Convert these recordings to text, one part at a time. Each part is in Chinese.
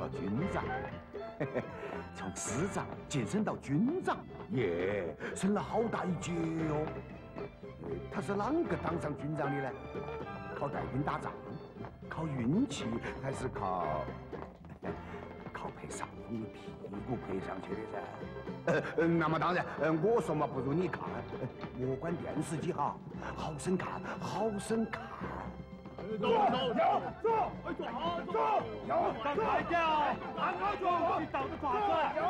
了军长，从师长晋升到军长，耶，升了好大一截哟。他是啷个当上军长的呢？靠带兵打仗，靠运气，还是靠陪上峰的屁股陪上去的噻？那么当然，我说嘛，不如你看，莫关电视机哈，好生看，好生看。 走，赶快点啊！赶快走，你倒着爪子！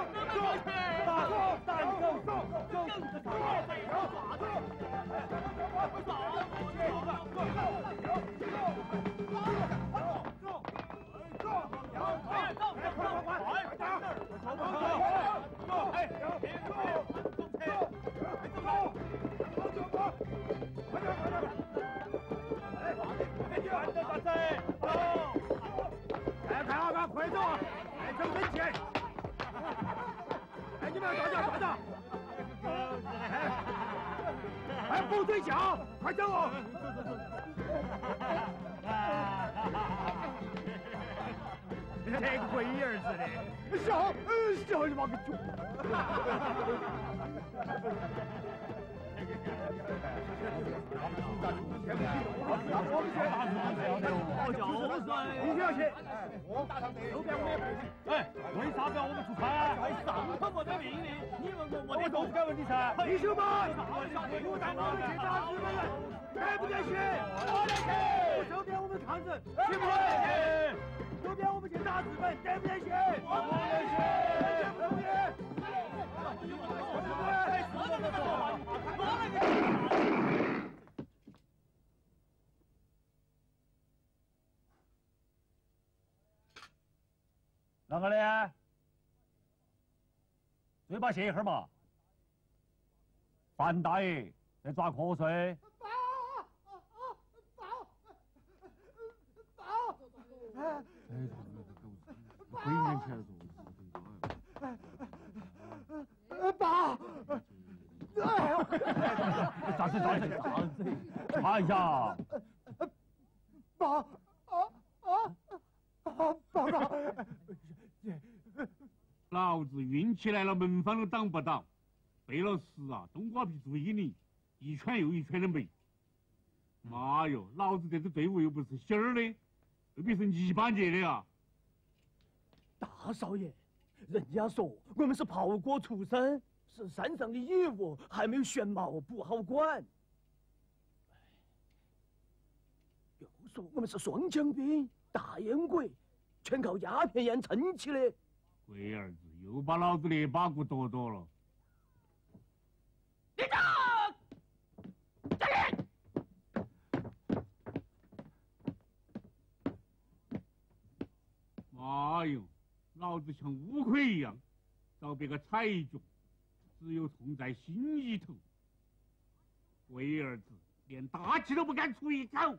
快走！哎，整整齐！哎，你们要抓着！哎，不对脚，快走哦！这个龟儿似的，笑你妈个猪！你不要去！我大堂右边我也不去。哎，为啥不要我们出差？上头我的命令，你问我的都是该问题噻。弟兄们，不带我们去打日本人，该不该去？我来去。周边我们抗日，去不去？周边我们去打日本，该不该去？我来去。周边。啷个的？嘴巴歇一会儿嘛。范大爷在抓瞌睡。鬼年前爸！咋子？哎呀！爸！老子运气来了，门房都挡不到。背了时啊，冬瓜皮注意你，一圈又一圈的没。妈哟，老子这支队伍又不是芯儿的，又不是泥巴结的呀！ 大少爷，人家说我们是炮锅出身，是山上的野物，还没有旋毛，不好管。又说我们是双枪兵，大烟鬼，全靠鸦片烟撑起的。 龟儿子又把老子的把骨剁了！立正！站立！妈哟，老子像乌龟一样遭别个踩一脚，只有痛在心里头。龟儿子连大气都不敢出一口。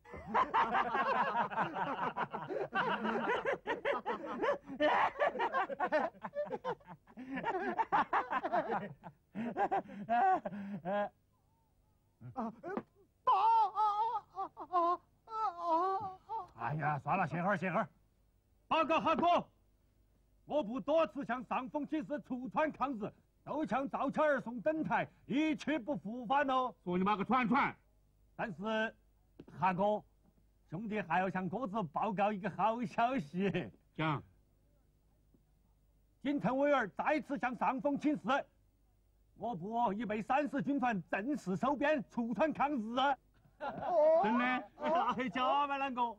哎呀，算了，歇会儿。报告汉空，我部多次向上峰起事出川抗日，都向赵巧儿送等台，一去不复返哦。说你妈个串！但是，汉哥，兄弟还要向哥子报告一个好消息。讲。金城委员再次向上峰请示，我部已被30军团正式收编出川抗日。真的？那还假吗？啷个？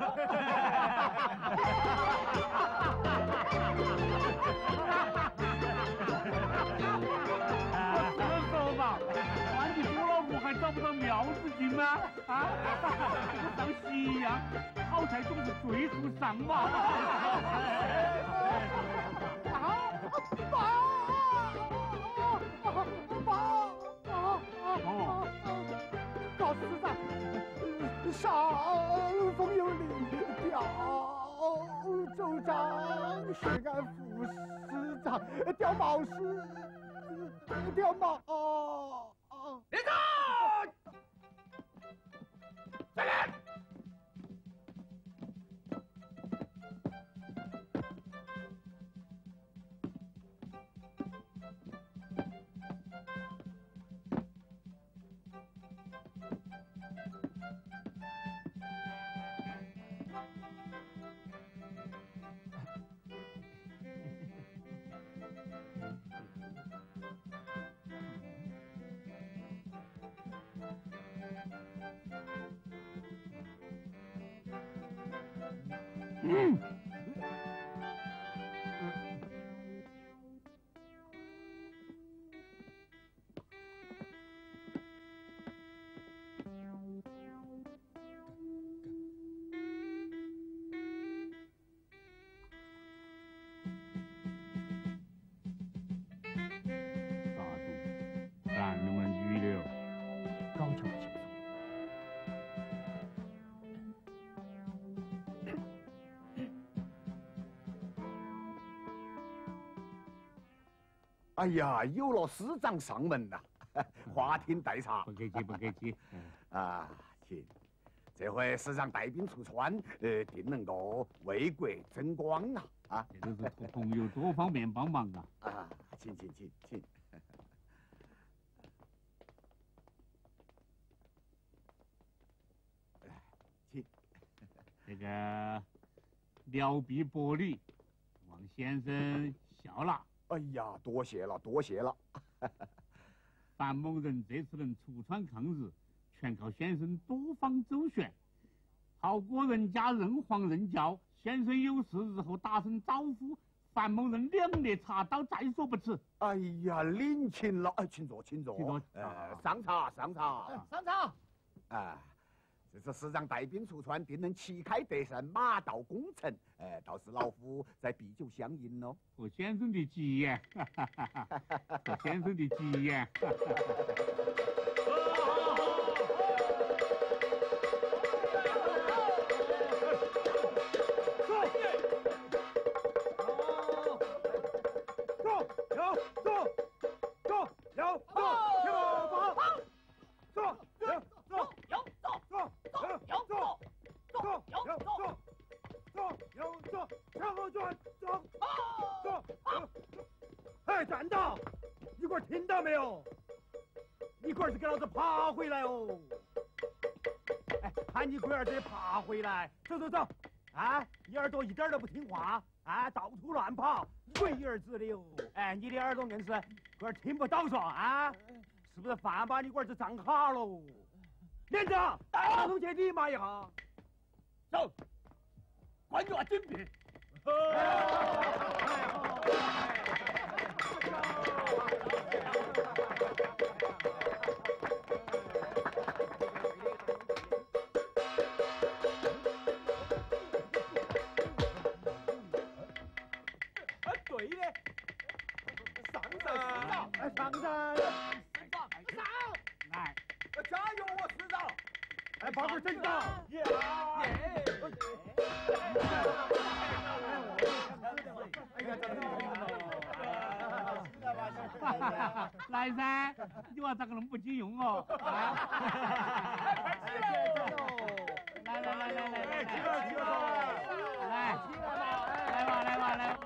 我说嘛，关你多老母还找不到苗子军吗？啊，跟上西一样，好菜总是最后上嘛。告师长，上峰有令调州长、宣安副师长调毛师，调毛。立正！站立！ 哎呀，有了师长上门了，花厅待茶。 不客气，不客气。 啊，请，这回师长带兵出川，定能够为国争光啊！啊， 这都是托朋友多方面帮忙啊！ 啊，请。请， 这个辽碧薄礼，望先生笑纳。 哎呀，多谢了。 范某人这次能出川抗日，全靠先生多方周旋。好过人家任皇任教，先生有事日后打声招呼，范某人两肋插刀再说不迟。 哎呀，领情了，请坐。上茶。 上茶。 啊，这次师长带兵出川，定能旗开得胜，马到功成。到时老夫再避酒相迎喽。 托先生的吉言，托先生的吉言。 哎，站到！你龟儿听到没有？你龟儿是给老子爬回来哦！哎，喊你龟儿子爬回来！走！啊，你耳朵一点都不听话，啊，到处乱跑，龟儿子的哟！哎，你的耳朵硬是龟儿听不到说啊？是不是饭把你龟儿子胀卡喽？连长，打通去理骂一下。走，关注准备。对的，上山，来， 加油啊，师长！ 哎，把个真长， 来噻，你娃咋个那么不经用哦？来！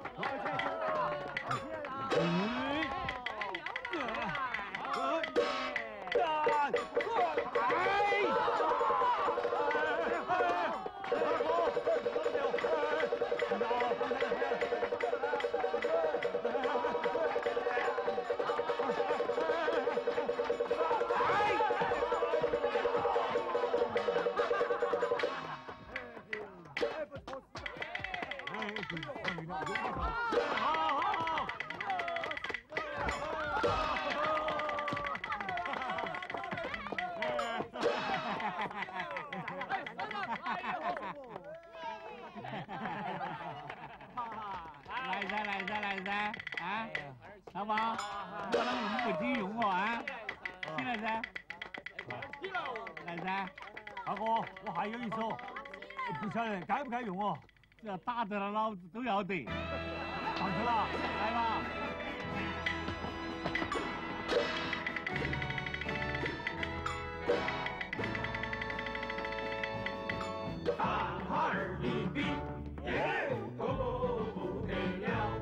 来噻，啊，老板，你娃那么不经用哦啊？起来噻，来噻， 大哥，我还有一手，不晓得该不该用哦。 只要打得了老子都要得。 上去了，来吧。 3、2、1，兵，都不给了。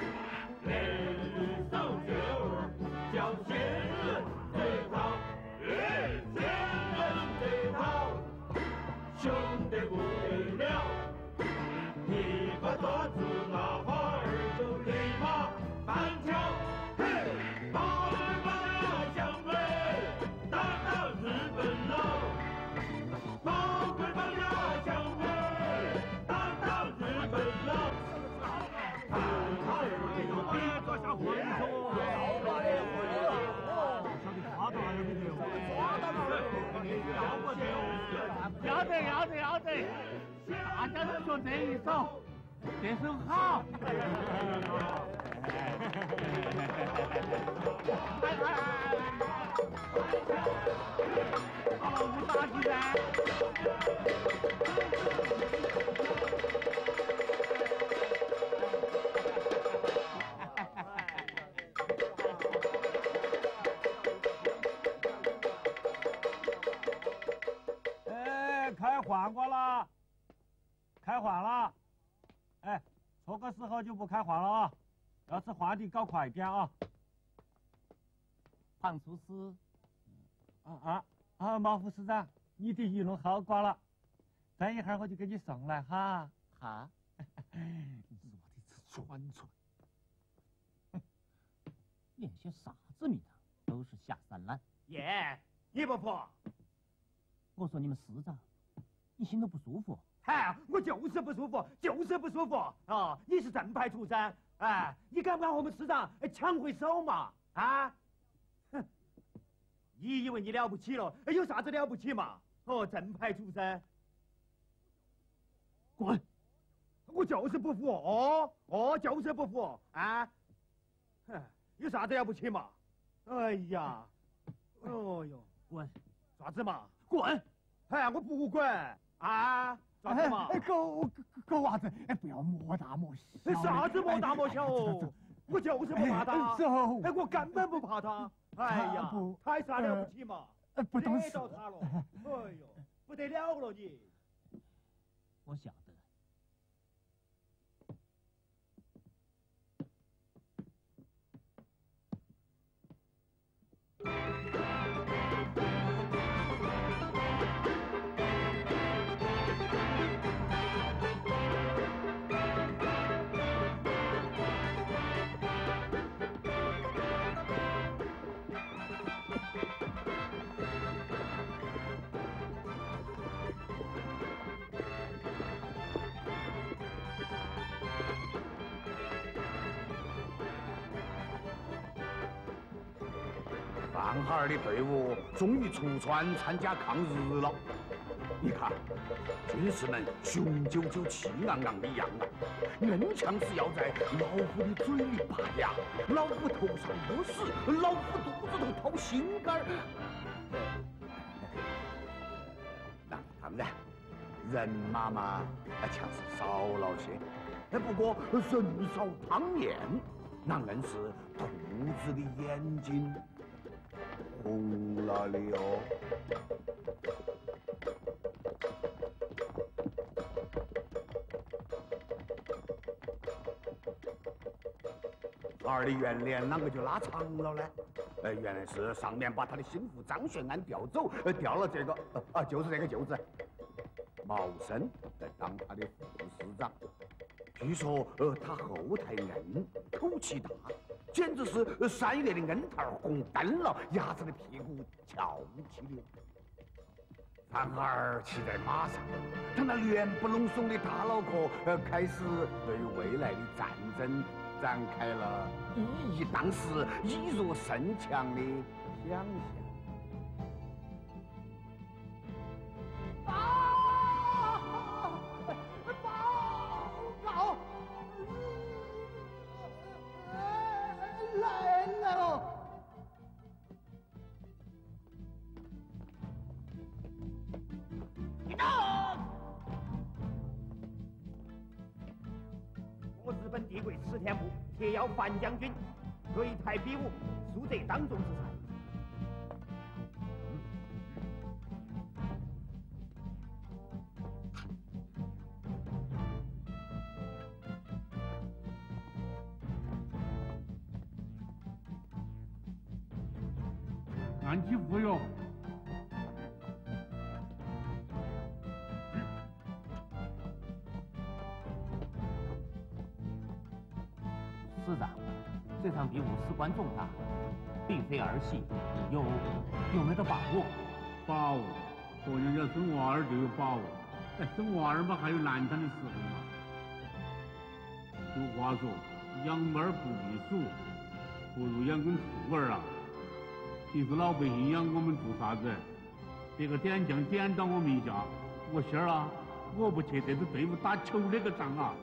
人手就叫先人最好，先人最好，兄弟不得了。一把抓住那花儿就立马翻墙，嘿，把那香味打到日本。 要得！大家都学这一手，这手好。好，我们打起来！ 开黄瓜了，开黄了，哎，这个时候就不开黄了啊，要是黄的搞快点啊。 胖厨师， 毛副市长，你的鱼弄好瓜了，等一会儿我就给你送来哈。 好。 我的是串串， 连些啥子名堂都是下三滥。 耶，你不服？ 我说你们市长，你心头不舒服？ 嗨，我就是不舒服，就是不舒服啊！你是正派出身，哎，你敢不敢和我们市长抢回手嘛？啊？哼！你以为你了不起了？有啥子了不起嘛？哦，正派出身，滚！我就是不服，就是不服啊！哼，有啥子了不起嘛？哎呀，哦哟， 滚！ 啥子嘛？ 滚！ 哎，我不滚啊！啥子嘛？ 狗娃子，不要莫大莫小。 啥子莫大莫小哦？我就是不怕他。走。我根本不怕他。哎呀，他有啥了不起嘛？ 不懂事。 惹到他了。哎呦，不得了了你！ 我晓得。 范哈尔的队伍终于出川参加抗日了。你看，军士们雄赳赳、气昂昂的样啊，硬枪是要在老虎的嘴里拔牙，老虎头上屙屎，老虎肚子头掏心肝儿。当然，人马嘛，枪是少了些，不过人少汤面，那硬是兔子的眼睛红了的哦。儿的圆脸啷个就拉长了呢？原来是上面把他的心腹张玄安调走，调了这个就是这个舅子毛生来当他的副市长。据说他后台硬，口气大，简直是3月的恩桃红灯了，鸭子的屁股翘起了。范哈尔骑在马上，他那脸不隆松的大脑壳开始对未来的战争展开了一当时一若甚强的想象。 来了！ 你动！我日本帝贵池田部铁腰范将军，擂台比武，输得当众之才。 安吉服哟！ 市长，这场比武事关重大，并非儿戏，有没得把握？ 把握？和人家生娃儿就有把握？生娃儿嘛，还有难产的时候嘛。俗话说，养猫儿不避暑，不如养根兔儿啊。平时老百姓养我们做啥子？这个点将点到我们一下， 我信儿啊，我不去这支队伍打球那个仗啊。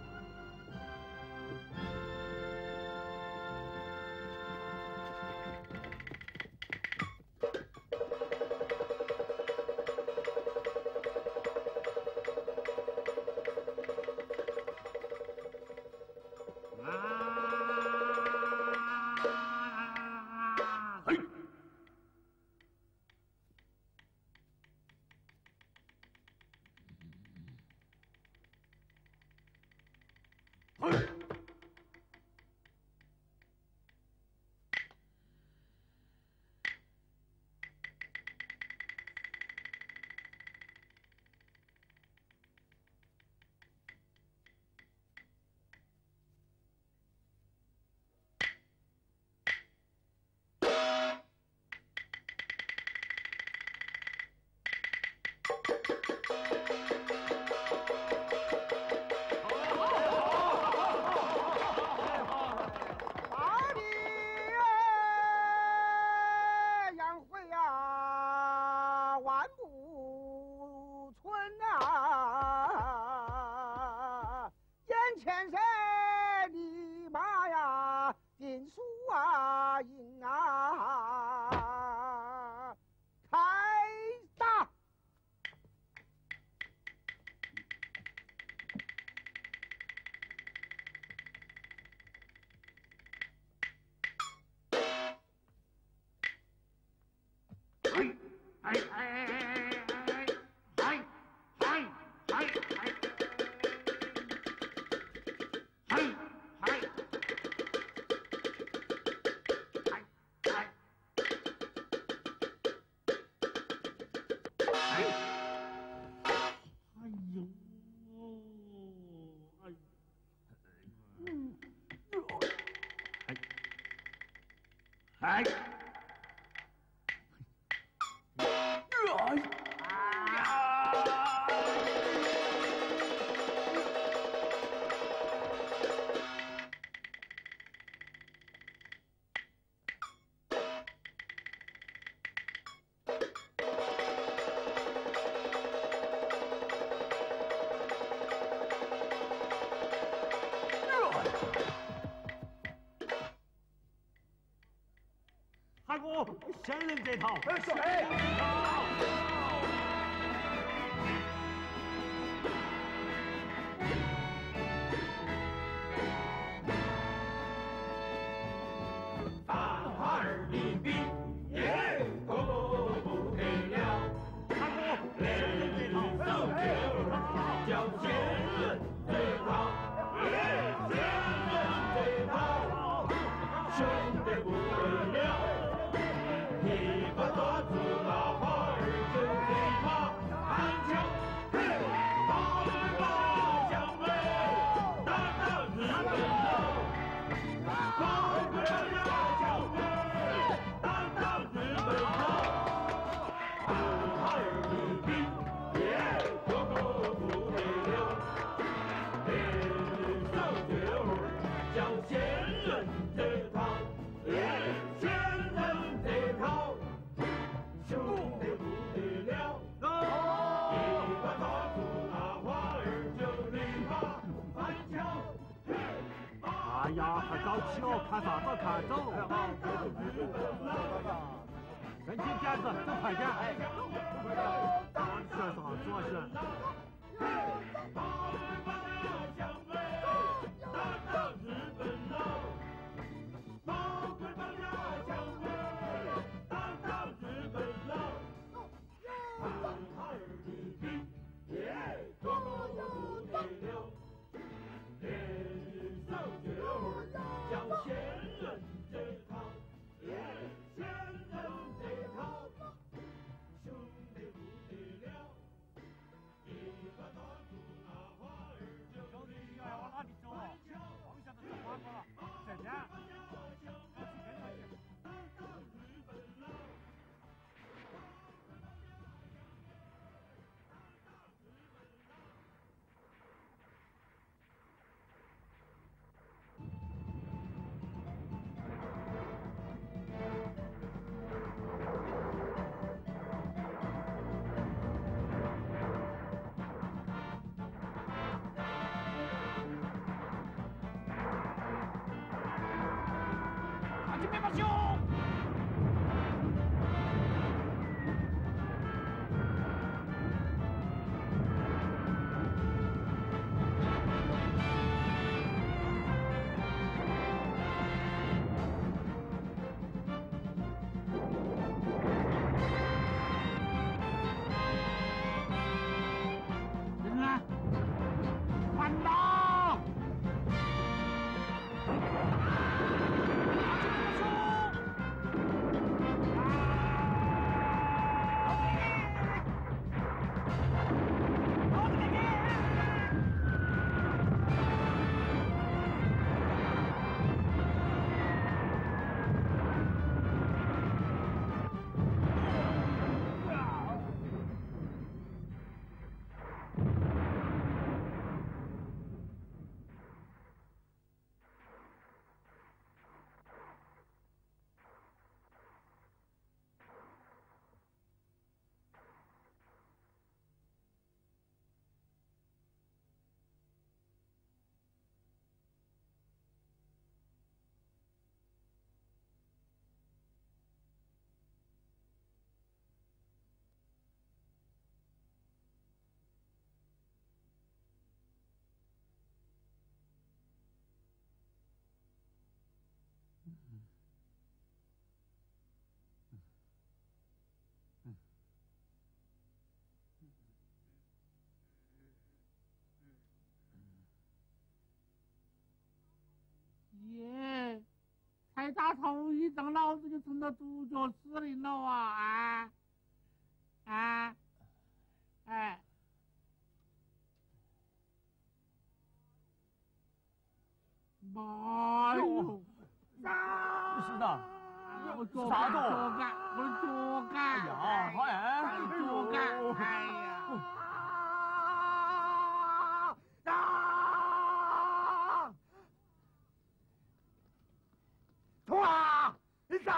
大哥，仙人这套，看啥子看走？跟紧点子，走快点！选啥子啊选？ 准备报凶！ 人呢？反倒！耶！才打头一仗，老子就成了独角司令了啊！哎！妈哟！ 是的， 我脚啥动？ 我的脚杆！ 哎呀，好哎， 脚杆！哎呀！ 冲啊！杀！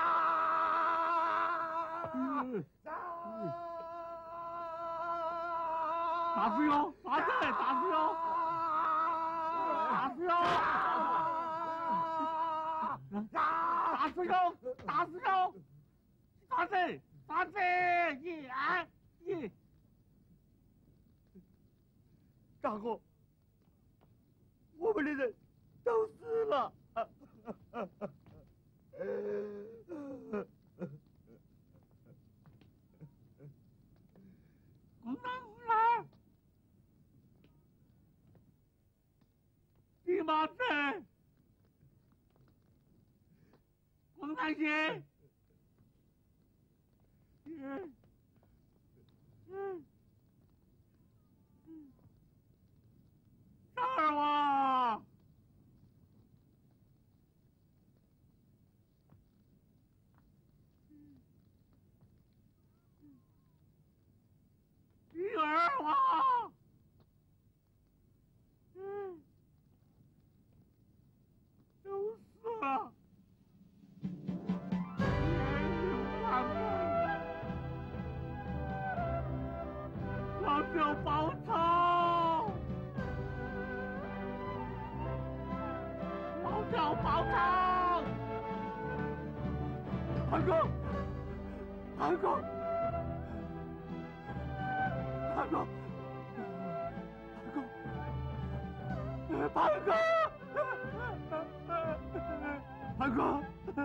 打死哟！打死！打死哟！打死哟！打死哟！打死哟！打死！打死！耶！ 大哥，我们的人都死了。 共产，你妈的！共产党！少儿娃！女儿娃！都死了！老子要报仇！老子要报仇！韩哥，韩哥，韩哥，韩哥，韩哥，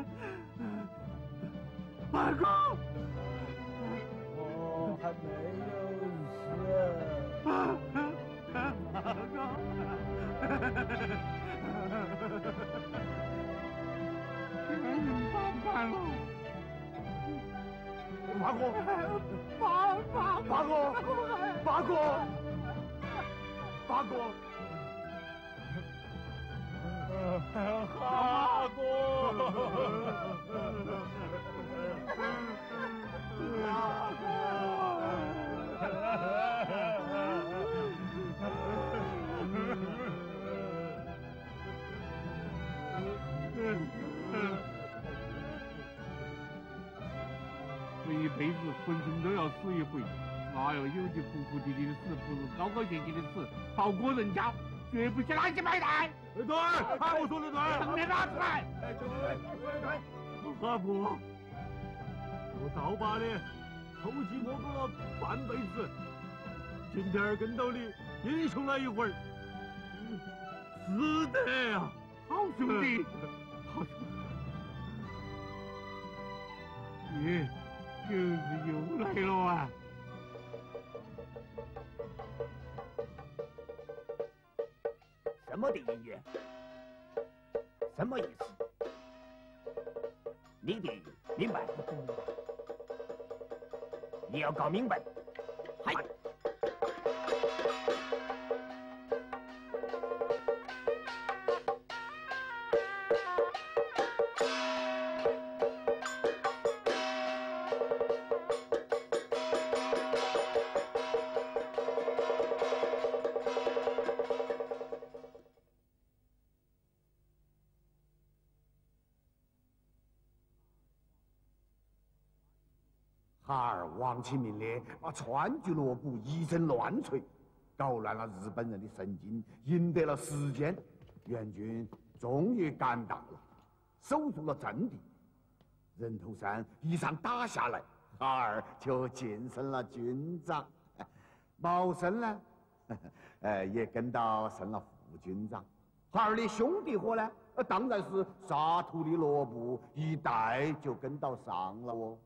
韩哥， 我还没有死。 韩哥，没人帮办了。 八哥， 八哥， 八哥，八哥， 哈人一辈子浑身都要死一回，哪有有句苦苦地地的死，不如高高兴兴的死，好过人家，绝不去垃圾买单。 对，我说的对， 等你拿出来。 对。 哈不，我刀疤的偷鸡摸狗了半辈子，今天跟到你英雄了一会儿，值得呀！ 好兄弟，好兄弟，你就是又来了啊！ 什么的音乐？什么意思？你的明白？你要搞明白。嗨。哈儿王启明的把川剧锣鼓一阵乱锤，搞乱了日本人的神经，赢得了时间。援军终于赶到了，守住了阵地。人头山一场打下来，哈儿就晋升了军长。毛生呢，也跟到升了副军长。哈儿的兄弟伙呢，当然是沙土的罗布，一代就跟到上了哦。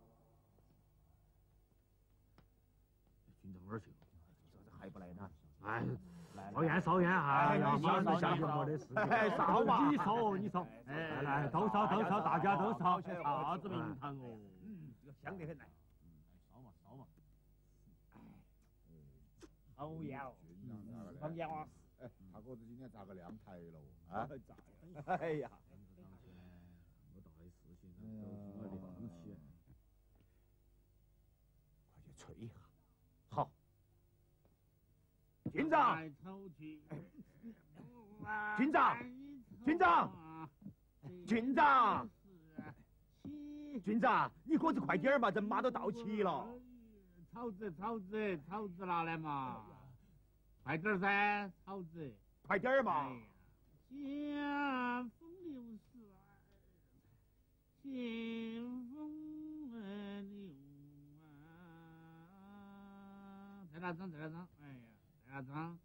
军长哪儿去了？ 还不来呢？ 哎，烧烟哎呀，马上下去没得事。 哎，烧嘛！ 你烧，你烧。哎，来，都烧，大家都烧。啥子名堂哦？ 这个香得很来。 烧嘛。 好烟哦！放烟哇！ 哎，他哥子今天咋个亮台了？啊？ 咋？哎呀！ 没大的事情，都是我的放弃。 快去吹一下。 好。军长，军长，军长，你可是快点儿嘛，人马都到齐了。 草子拿来嘛，快点噻，草子， 快点儿嘛。 江风流水，清风流啊！在哪张？哎呀！大张，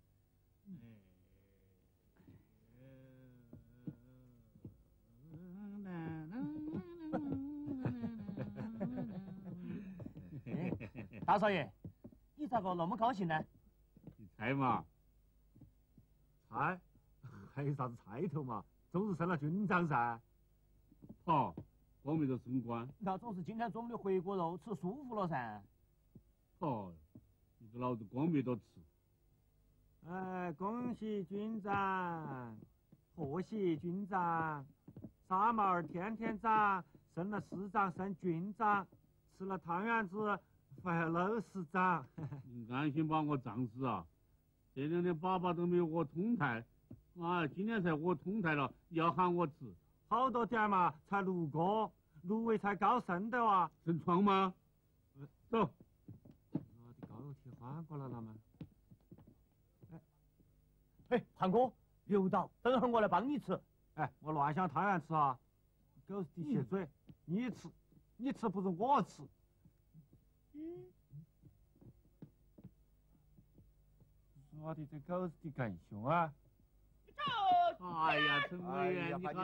大少爷，你咋个那么高兴呢？ 你猜嘛？ 猜？还有啥子猜头嘛？总是升了军长噻。 好，光明都升官。 那总是今天中午的回锅肉吃舒服了噻。 哦，你给老子光明多吃。 哎，恭喜军长，贺喜军长，傻毛儿天天长，升了师长，升军长，吃了汤圆子，发了老师长。 你安心把我胀死啊！这两天爸爸都没有我通台，啊，今天才我通台了，要喊我吃。 好多点嘛，才6个，6位才高升的哇。 升床吗？走。 我的高铁换过来了吗？ 哎，汉哥，留到，等会儿我来帮你吃。 哎，我乱想汤圆吃啊！狗日的撇嘴，你吃不如我吃。我的这狗日的更凶啊！ 哎呀，陈委员，你看。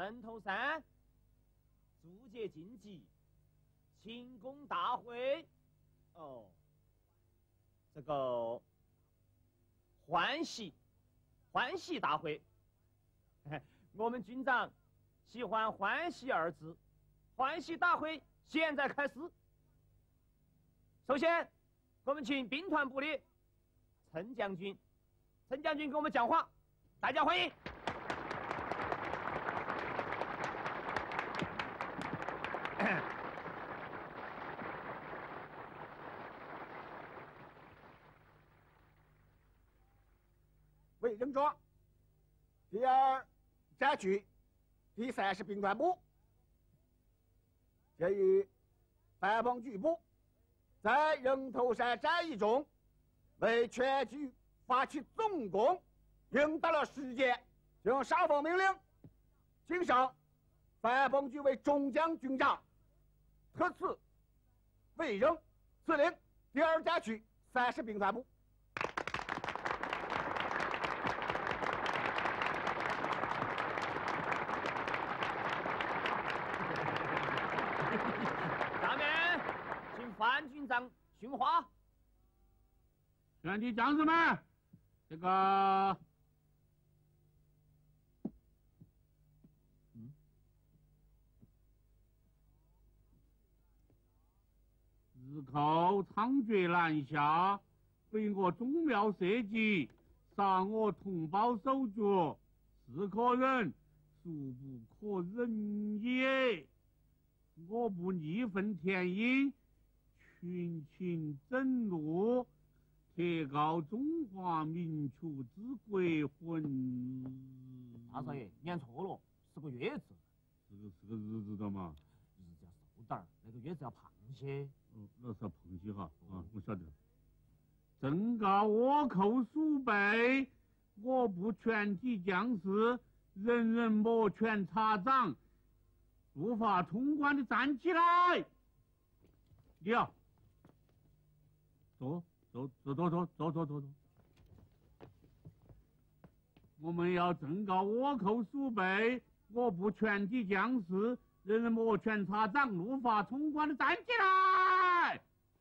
人头山租界晋级庆功大会，哦，这个欢喜大会，我们军长喜欢欢喜二字，欢喜大会现在开始。首先，我们请兵团部的陈将军给我们讲话，大家欢迎。 卫生庄第2战区第30兵团部鉴于范鹏举部在人头山战役中为全局发起总攻，赢得了世界，经上峰命令，晋升范鹏举为中将军长，特此委任司令第2战区30兵团部。 下面请范军长训话。 全体将士们，这个日寇猖獗南下，毁我宗庙社稷，杀我同胞手脚，是可忍，孰不可忍也。我不逆愤填膺，群情整怒，铁告中华民族之国魂。 大少爷，念错了，是个月字。 是个日子的嘛？ 日子要瘦点儿，那个月字要胖些。 那是要胖些哈啊，我晓得。正告倭寇鼠辈，我部全体将士，人人摩拳擦掌，无法冲关的站起来！你啊，走。我们要正告倭寇鼠辈，我部全体将士，人人摩拳擦掌，怒发冲冠的站起来！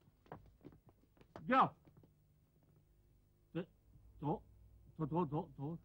要，走，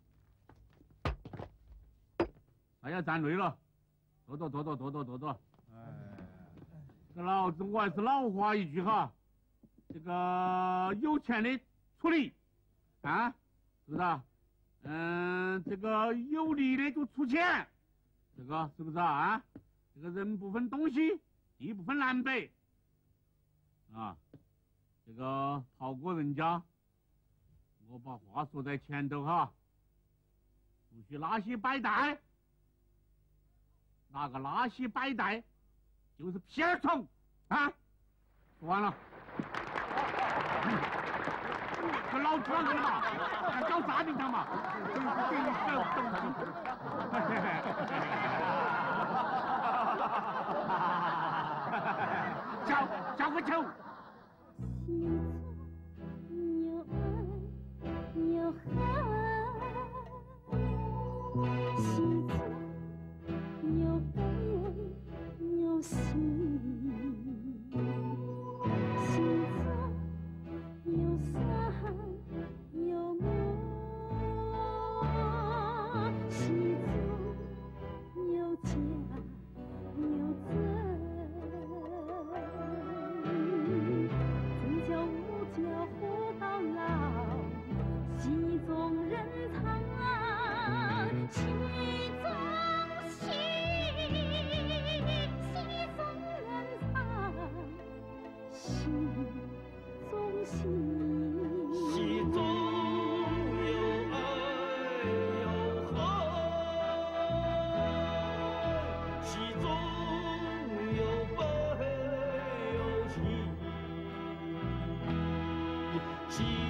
大家站累了，走。这老子我还是老话一句哈，这个有钱的出力啊，是不是？这个有力的就出钱，这个是不是啊？这个人不分东西，地不分南北啊。这个炮过人家，我把话说在前头哈，不许拉稀摆带，那个拉稀摆带就是屁儿虫啊！说完了。这老装的嘛，还搞啥名堂嘛？叫个球！ 西